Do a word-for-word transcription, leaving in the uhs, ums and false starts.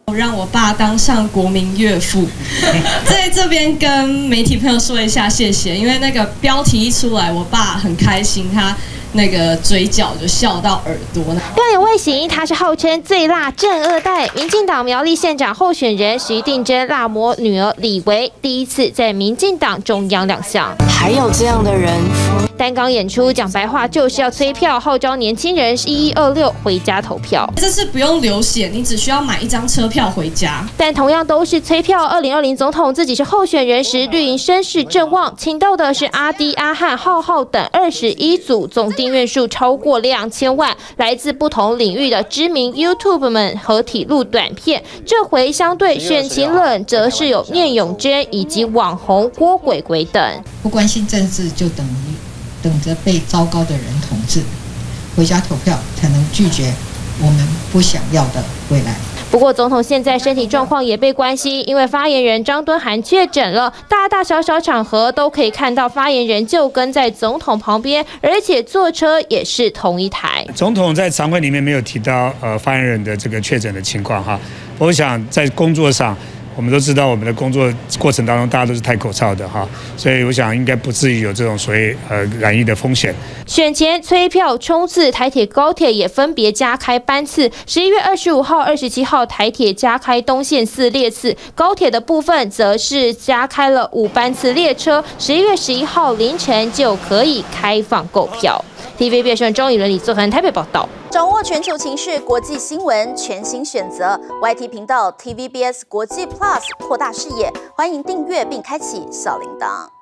让我爸当上国民岳父，在这边跟媒体朋友说一下谢谢，因为那个标题一出来，我爸很开心，他那个嘴角就笑到耳朵。 亮眼外形，他是号称最辣正二代，民进党苗栗县长候选人徐定琛辣模女儿李维，第一次在民进党中央亮相。 还有这样的人。 单纲演出，讲白话就是要催票，号召年轻人一一二六回家投票。 这次不用流血，你只需要买一张车票回家。 但同样都是催票，二零二零总统自己是候选人时，绿营声势正旺，请到的是阿滴、阿汉、浩浩等二十一组，总订阅数超过两千万，来自不同领域的知名 YouTube 们合体录短片。这回相对选情冷，则是有聂永贞以及网红郭鬼鬼等。 不关心政治，就等于等着被糟糕的人统治，回家投票才能拒绝我们不想要的未来。 不过，总统现在身体状况也被关心，因为发言人张敦涵确诊了，大大小小场合都可以看到发言人就跟在总统旁边，而且坐车也是同一台。 总统在常会里面没有提到呃发言人的这个确诊的情况哈，我想在工作上。我们都知道，我们的工作过程当中，大家都是戴口罩的哈，所以我想应该不至于有这种所谓呃染疫的风险。 选前催票冲刺，台铁、高铁也分别加开班次。十一月二十五号、二十七号，台铁加开东线四列次，高铁的部分则是加开了五班次列车。十一月十一号凌晨就可以开放购票。T V B 新闻中，以伦李作恒台北报道。 掌握全球情势、国际新闻，全新选择 Y T 频道 T V B S 国际 Plus， 扩大视野。欢迎订阅并开启小铃铛。